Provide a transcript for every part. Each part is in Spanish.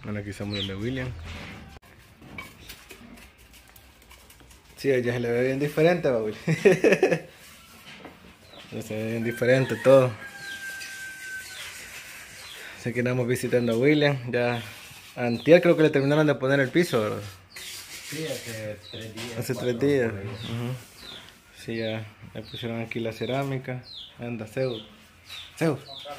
Bueno, aquí estamos donde William. Sí, ya se le ve bien diferente, Baúl. Ya se ve bien diferente todo. Así que andamos visitando a William. Ya antier creo que le terminaron de poner el piso, ¿verdad? Sí, hace 3 días. Hace 3 días. Sí, ya le pusieron aquí la cerámica. Anda, Zeus. Zeus.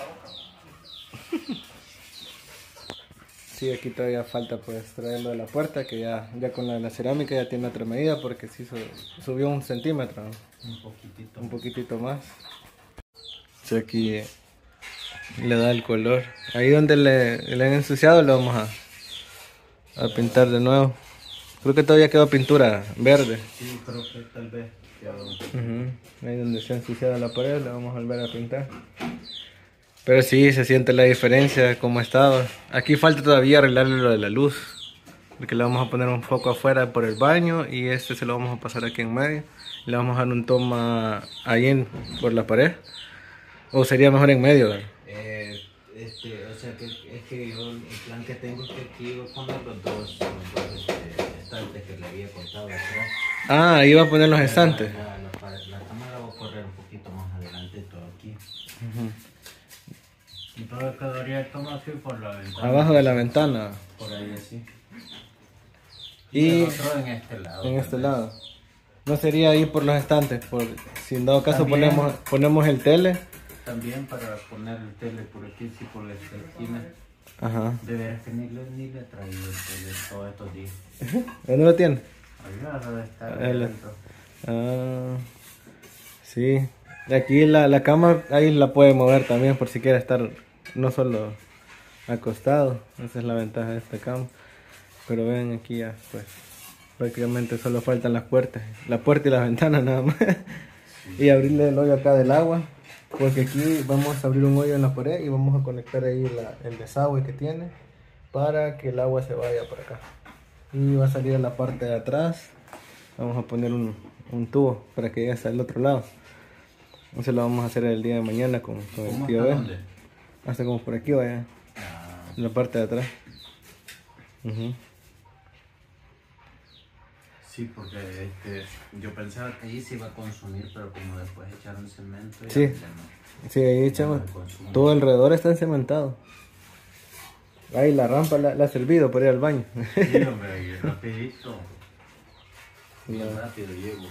Sí, aquí todavía falta pues traerlo de la puerta, que ya con la cerámica ya tiene otra medida porque sí subió 1 centímetro, ¿no? Un poquitito más. Sí, aquí le da el color. Ahí donde le han ensuciado le vamos a pintar de nuevo. Creo que todavía quedó pintura verde. Sí, creo que tal vez quedó. Ahí donde se ha ensuciado la pared le vamos a volver a pintar. Pero sí, se siente la diferencia como estaba. Aquí falta todavía arreglarle lo de la luz. Porque le vamos a poner un foco afuera por el baño y este se lo vamos a pasar aquí en medio. Le vamos a dar un toma ahí por la pared. O sería mejor en medio, ¿verdad? O sea, que es que yo, el plan que tengo es que aquí iba a poner los dos estantes que le había contado atrás. Ah, ahí va a poner los estantes. La cámara va a correr un poquito más adelante, todo aquí. Entonces quedaría el toma así por la ventana. Abajo de la ventana. Por ahí así. Y el otro en este lado. En este lado. No sería ahí por los estantes, si en dado caso También. ponemos el tele. También para poner el tele por aquí, sí, por esta esquina. Ajá. De veras que ni le he traído el tele todos estos días. ¿Dónde lo tiene? Allá debe estar Ahí adentro. Sí. Aquí la cama ahí la puede mover también por si quiere estar no solo acostado. Esa es la ventaja de esta cama. Pero ven aquí ya, pues prácticamente solo faltan las puertas. La puerta y las ventanas nada más. Y abrirle el hoyo acá del agua. Porque aquí vamos a abrir un hoyo en la pared y vamos a conectar ahí el desagüe que tiene para que el agua se vaya por acá. Y va a salir a la parte de atrás. Vamos a poner un tubo para que llegue hasta el otro lado. Eso lo vamos a hacer el día de mañana con el tío B. ¿Dónde? Hasta como por aquí vaya. En la parte de atrás. Sí, porque yo pensaba que ahí se iba a consumir, pero como después echaron cemento. Sí. Ya no. Sí, ahí echamos. Todo alrededor está encementado. Ahí la rampa la ha servido para ir al baño. Sí, hombre, y rapidito. Bien rápido llego.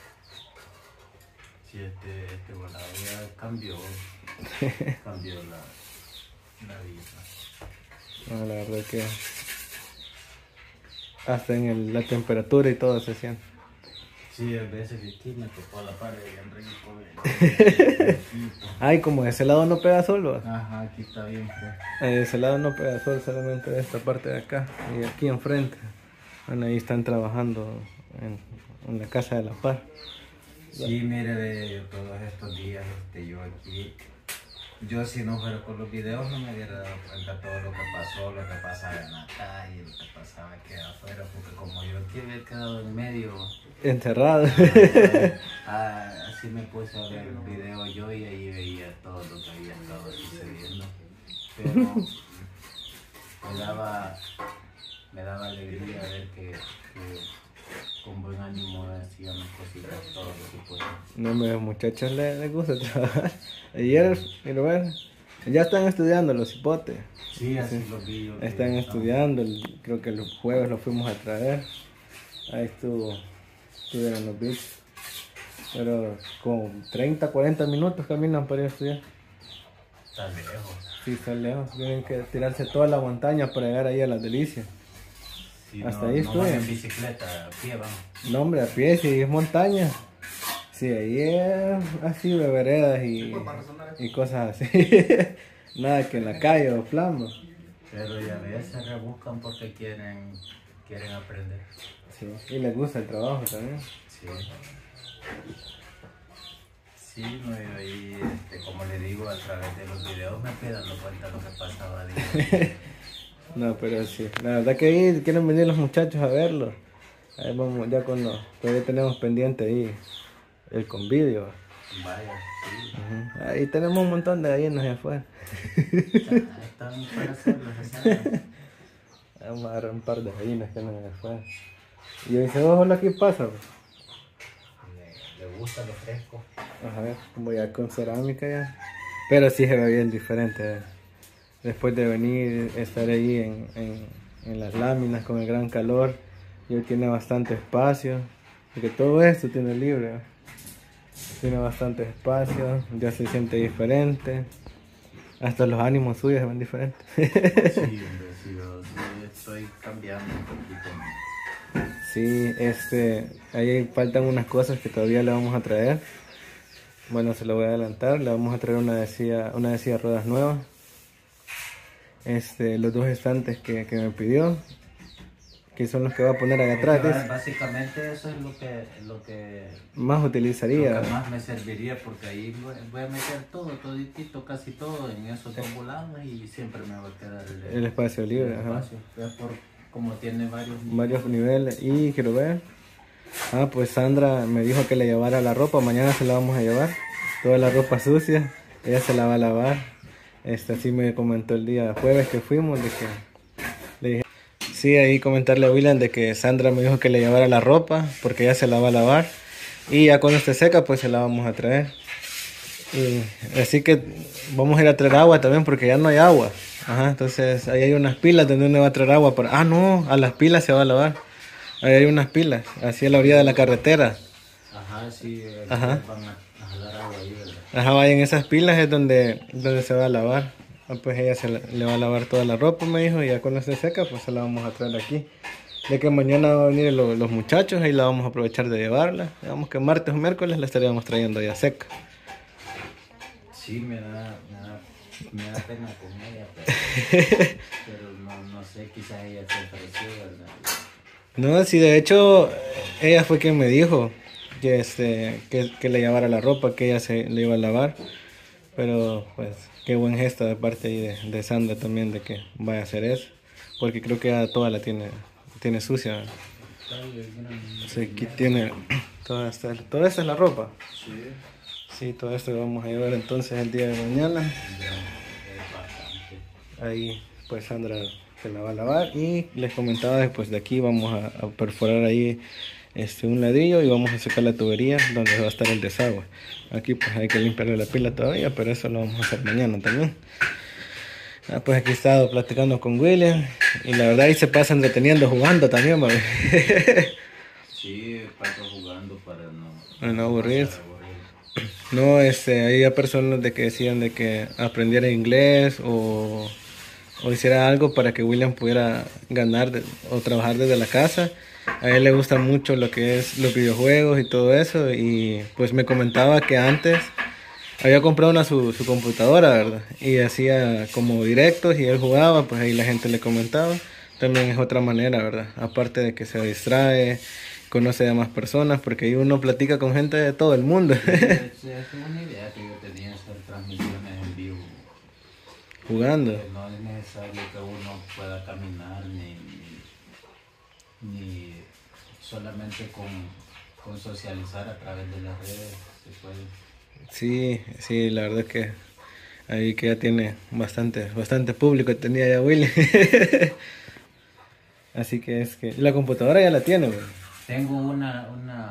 Sí, este volador ya cambió la vida. No, la verdad que hasta en la temperatura y todo se siente. Sí, a veces que aquí me tocó la pared bien rico. Ay, como de ese lado no pega sol, ¿va? Ajá, aquí está bien pues. De ese lado no pega sol, solamente de esta parte de acá y aquí enfrente. Bueno, ahí están trabajando en la casa de La Paz. Sí, mire, de todos estos días, yo aquí, yo si no fuera por los videos no me hubiera dado cuenta todo lo que pasó, lo que pasaba en la calle, lo que pasaba aquí afuera, porque como yo aquí había quedado en medio, encerrado. así me puse a ver el video yo y ahí veía todo lo que había estado sucediendo, pero me daba alegría ver que con buen ánimo hacíamos cositas todo lo que podíamos. No, a los muchachos les gusta trabajar. Ayer, quiero ver, ya están estudiando los hipotes. Sí, así los vi yo. Están estudiando, creo que los jueves los fuimos a traer. Ahí estuvieron los bichos. Pero con 30, 40 minutos caminan para ir a estudiar. Está lejos. Sí, está lejos. Tienen que tirarse toda la montaña para llegar ahí a Las Delicias. Sí, hasta no, ahí no estuve. van en bicicleta, a pie vamos. No, hombre, a pie, si es montaña. Sí, ahí es así, de veredas y cosas así. Nada que en la calle o flama. Pero ya ves, se rebuscan porque quieren aprender. Sí, y les gusta el trabajo también. Sí. Sí, no, yo ahí, como le digo, a través de los videos me fui dando cuenta de lo que pasaba día. No, pero sí, la verdad que ahí quieren venir los muchachos a verlo. Ahí vamos ya todavía tenemos pendiente ahí el convivio. Vaya, sí. Ahí tenemos un montón de gallinas allá afuera. Están para hacerlo, ¿sabes? Vamos a agarrar un par de gallinas que andan afuera. Y yo dice, ojalá aquí pasa. Le gusta lo fresco. Ajá, voy a con cerámica ya. Pero sí se ve bien diferente. Después de venir, estar ahí en las láminas con el gran calor. Y hoy tiene bastante espacio. Porque todo esto tiene libre. Tiene bastante espacio. Ya se siente diferente. Hasta los ánimos suyos se ven diferentes. Sí, hombre, sí, yo estoy cambiando un poquito. Sí, ahí faltan unas cosas que todavía le vamos a traer. Bueno, se lo voy a adelantar. Le vamos a traer una de silla de ruedas nueva. Los dos estantes que me pidió, que son los que va a poner allá atrás. Básicamente eso es lo que más utilizaría. Lo que más me serviría, porque ahí voy a meter todo, toditito, casi todo en esos dos volados y siempre me va a quedar el espacio libre. El espacio. Es como tiene varios niveles. Y quiero ver. Pues Sandra me dijo que le llevara la ropa. Mañana se la vamos a llevar. Toda la ropa sucia. Ella se la va a lavar. Así me comentó el día jueves que fuimos. De que le dije. Sí, ahí comentarle a William de que Sandra me dijo que le llevara la ropa. Porque ella se la va a lavar. Y ya cuando esté seca pues se la vamos a traer. Así que vamos a ir a traer agua también porque ya no hay agua. Ajá, entonces ahí hay unas pilas donde uno va a traer agua. No, a las pilas se va a lavar. Ahí hay unas pilas, así a la orilla de la carretera. Ajá, sí, ajá. Van a jalar agua ahí, ¿verdad? Ajá, en esas pilas es donde se va a lavar. Pues ella le va a lavar toda la ropa, me dijo, y ya cuando esté seca pues se la vamos a traer aquí. Ya que mañana van a venir los muchachos, ahí la vamos a aprovechar de llevarla. Digamos que martes o miércoles la estaríamos trayendo ya seca. Sí, me da pena con ella, pero no sé, quizás ella se ofreció, ¿verdad? No, sí, de hecho, ella fue quien me dijo que le llevara la ropa, que ella le iba a lavar. Pero, pues, qué buen gesto de parte ahí de Sandra también de que vaya a hacer eso. Porque creo que ella toda la tiene sucia. Sí, aquí tiene toda esta es la ropa. Sí. Sí, todo esto lo vamos a llevar entonces el día de mañana. Ahí, pues, Sandra se la va a lavar y les comentaba después de aquí vamos a perforar ahí un ladrillo y vamos a sacar la tubería donde va a estar el desagüe. Aquí pues hay que limpiarle la pila todavía, pero eso lo vamos a hacer mañana también. Pues aquí he estado platicando con William y la verdad ahí se pasa entreteniendo jugando también, ¿vale? Sí, paso jugando para no aburrirse. No, había personas de que decían de que aprendiera inglés o hiciera algo para que William pudiera ganar o trabajar desde la casa. A él le gusta mucho lo que es los videojuegos y todo eso y pues me comentaba que antes había comprado su computadora, ¿verdad? Y hacía como directos y él jugaba, pues ahí la gente le comentaba. También es otra manera, ¿verdad? Aparte de que se distrae, conoce a más personas, porque ahí uno platica con gente de todo el mundo. Sí, es una idea que yo tenía, hacer transmisiones en vivo. Jugando. No es necesario que uno pueda caminar ni solamente con socializar a través de las redes se puede. Sí, la verdad que ahí que ya tiene bastante público tenía ya Willy. Así que la computadora ya la tiene, güey. Tengo una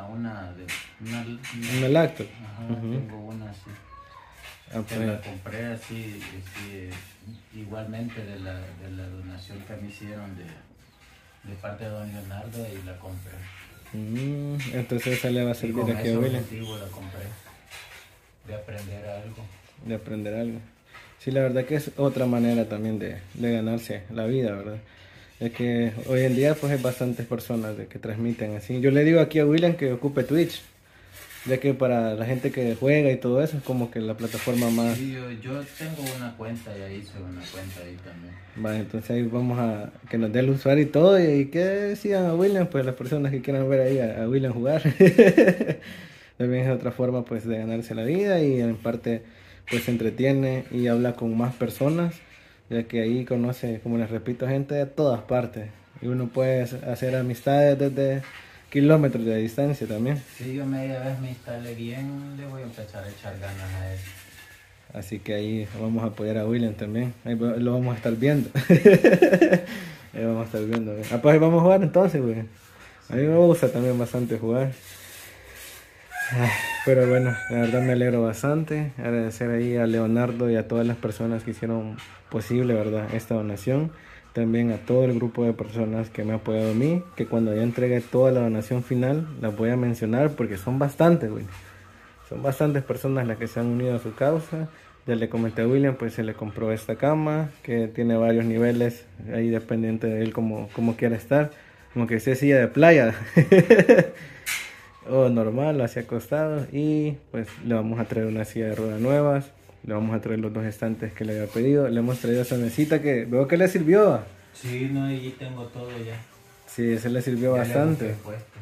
laptop. Ajá, tengo una, sí. Que la compré así, igualmente de la donación que me hicieron de parte de don Leonardo y la compré. Entonces esa le va a servir aquí a Willy. La compré. De aprender algo. Sí, la verdad que es otra manera también de ganarse la vida, ¿verdad? Es que hoy en día pues hay bastantes personas de que transmiten así. Yo le digo aquí a William que ocupe Twitch, ya que para la gente que juega y todo eso es como que la plataforma más... Sí, yo tengo una cuenta y ahí hice una cuenta ahí también. Vale, entonces ahí vamos a que nos dé el usuario y todo y que decían a William, pues las personas que quieran ver ahí a William jugar. También es otra forma pues de ganarse la vida y en parte pues se entretiene y habla con más personas, ya que ahí conoce, como les repito, gente de todas partes y uno puede hacer amistades desde kilómetros de distancia también. Sí, yo media vez me instalé bien, le voy a empezar a echar ganas a eso. Así que ahí vamos a apoyar a William también, ahí lo vamos a estar viendo. Ahí vamos a estar viendo. Pues ahí vamos a jugar entonces, güey. A mí me gusta también bastante jugar. Pero bueno, la verdad me alegro bastante. Agradecer ahí a Leonardo y a todas las personas que hicieron posible, ¿verdad?, esta donación. También a todo el grupo de personas que me ha apoyado a mí, que cuando ya entregue toda la donación final, las voy a mencionar porque son bastantes, güey. Son bastantes personas las que se han unido a su causa. Ya le comenté a William, pues se le compró esta cama, que tiene varios niveles, ahí dependiente de él como quiera estar. Como que sea silla de playa. O normal, así acostado. Y pues le vamos a traer una silla de ruedas nuevas. Le vamos a traer los 2 estantes que le había pedido. Le hemos traído esa mesita que veo que le sirvió. Sí, no, y tengo todo ya. Sí, ese le sirvió Ya bastante.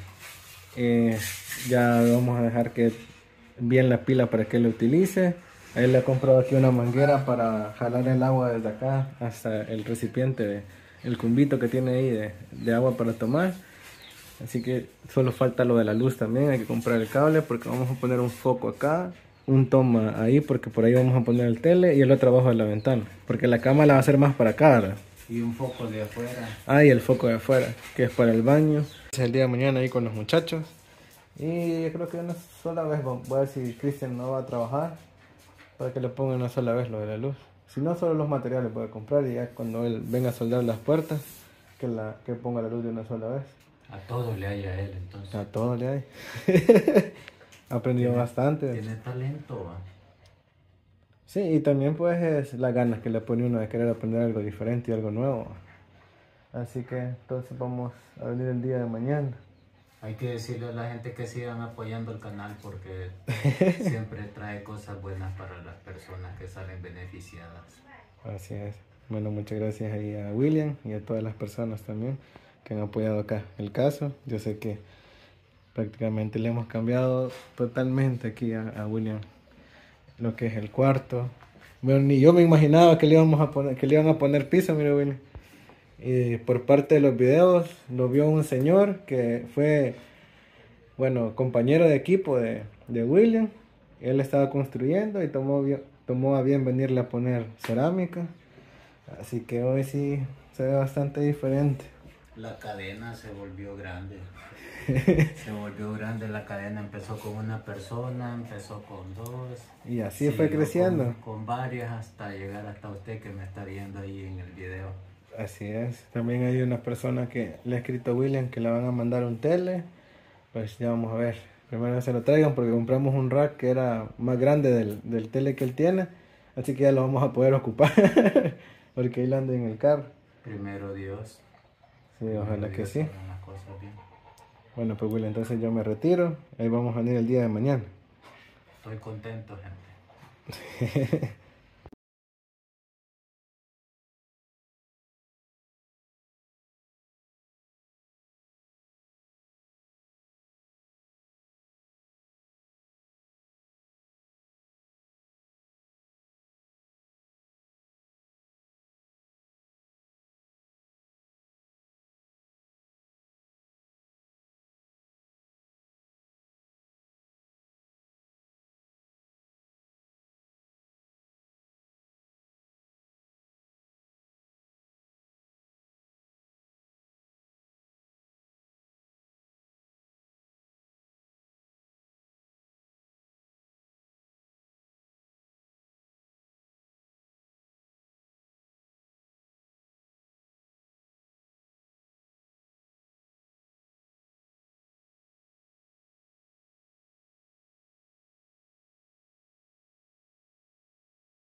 Le Ya vamos a dejar que bien la pila para que lo utilice. Ahí le he comprado aquí una manguera para jalar el agua desde acá hasta el recipiente, el cumbito que tiene ahí de agua para tomar. Así que solo falta lo de la luz también. Hay que comprar el cable porque vamos a poner un foco acá, un toma ahí porque por ahí vamos a poner el tele y el otro abajo de la ventana. Porque la cama la va a hacer más para acá, ¿verdad? Y un foco de afuera. Ah, y el foco de afuera, que es para el baño. Es el día de mañana ahí con los muchachos. Y yo creo que una sola vez voy a ver si Cristian no va a trabajar para que le ponga una sola vez lo de la luz. Si no, solo los materiales voy a comprar y ya cuando él venga a soldar las puertas, que ponga la luz de una sola vez. A todo le hay a él, entonces. A todo le hay. Ha aprendido bastante. Tiene talento, ¿va? Sí, y también pues es las ganas que le pone uno de querer aprender algo diferente y algo nuevo. Así que entonces vamos a venir el día de mañana. Hay que decirle a la gente que sigan apoyando el canal porque siempre trae cosas buenas para las personas que salen beneficiadas. Así es. Bueno, muchas gracias ahí a William y a todas las personas también que han apoyado acá el caso. Yo sé que prácticamente le hemos cambiado totalmente aquí a William lo que es el cuarto. Bueno, ni yo me imaginaba que le iban a poner piso, mire William. Y por parte de los videos lo vio un señor que fue, bueno, compañero de equipo de William. Él estaba construyendo y tomó a bien venirle a poner cerámica. Así que hoy sí se ve bastante diferente. La cadena se volvió grande. Se volvió grande la cadena. Empezó con una persona, empezó con 2. Y así fue creciendo. Con varias hasta llegar hasta usted que me está viendo ahí en el video. Así es. También hay una persona que le ha escrito a William que le van a mandar un tele. Pues ya vamos a ver. Primero se lo traigan porque compramos un rack que era más grande del tele que él tiene. Así que ya lo vamos a poder ocupar. Porque él anda en el carro. Primero Dios. Sí, ojalá que sí. Las cosas bien. Bueno, pues William, entonces yo me retiro. Ahí vamos a venir el día de mañana. Estoy contento, gente.